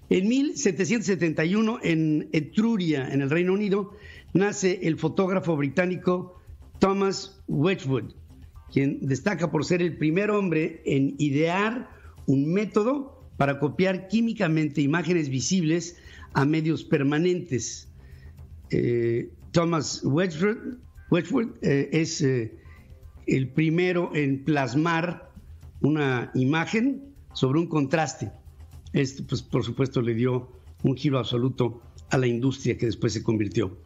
En 1771, en Etruria, en el Reino Unido, nace el fotógrafo británico Thomas Wedgwood, quien destaca por ser el primer hombre en idear un método para copiar químicamente imágenes visibles a medios permanentes. Thomas Wedgwood es el primero en plasmar una imagen sobre un contraste. Esto, pues, por supuesto, le dio un giro absoluto a la industria que después se convirtió